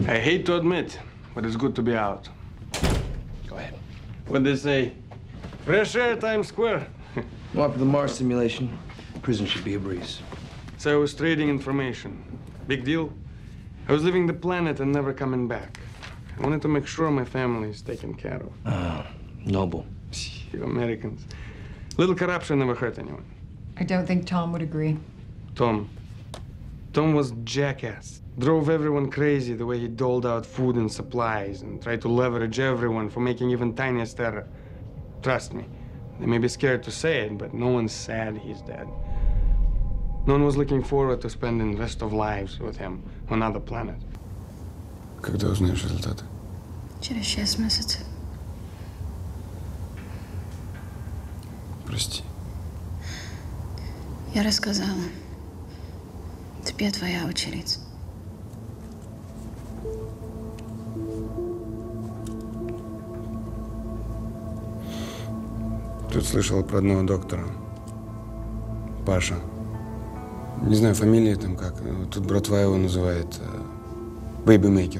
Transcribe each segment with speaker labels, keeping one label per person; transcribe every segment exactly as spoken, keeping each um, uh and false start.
Speaker 1: I hate to admit, but it's good to be out.
Speaker 2: Go ahead.
Speaker 1: What they say? Fresh air, Times Square.
Speaker 2: Well, after the Mars simulation, prison should be a breeze.
Speaker 1: So I was trading information. Big deal? I was leaving the planet and never coming back. I wanted to make sure my family is taken care of.
Speaker 2: Ah, uh, noble.
Speaker 1: You Americans. Little corruption never hurt anyone.
Speaker 3: I don't think Tom would agree.
Speaker 1: Tom. Tom was jackass. Drove everyone crazy the way he doled out food and supplies and tried to leverage everyone for making even tiniest error. Trust me, they may be scared to say it, but no one's sad he's dead. No one was looking forward to spending the rest of lives with him on another planet.
Speaker 4: Когда узнаешь результаты?
Speaker 5: Через шесть месяцев.
Speaker 4: Прости.
Speaker 5: Я рассказала. Теперь твоя очередь.
Speaker 4: Тут слышал про одного доктора. Паша. Не знаю, фамилия там как. Тут братва его называет Бэйби-мейкер.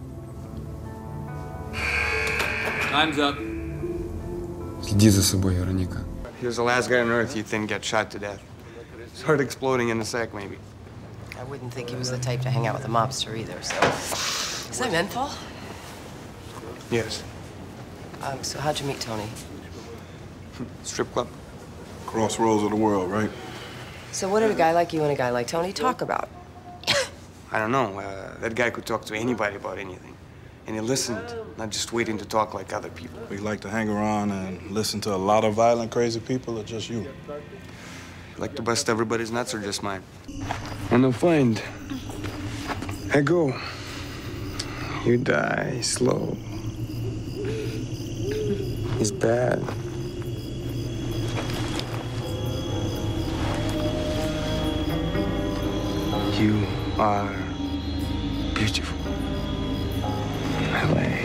Speaker 6: Time's up.
Speaker 4: Следи за собой, Вероника.
Speaker 1: He was the last guy on Earth you'd think got shot to death. His heart exploding in a sack, maybe.
Speaker 7: I wouldn't think he was the type to hang out with a mobster either, so... Is that menthol?
Speaker 1: Yes.
Speaker 7: Um, so how'd you meet Tony?
Speaker 1: Strip club.
Speaker 8: Crossroads of the world, right?
Speaker 7: So what did a guy like you and a guy like Tony talk about?
Speaker 1: I don't know. Uh, that guy could talk to anybody about anything. And he listened, not just waiting to talk like other people.
Speaker 8: We like to hang around and listen to a lot of violent, crazy people, or just you?
Speaker 1: Like to bust everybody's nuts or just mine? When I find, I go. You die slow. He's bad. You are beautiful. L A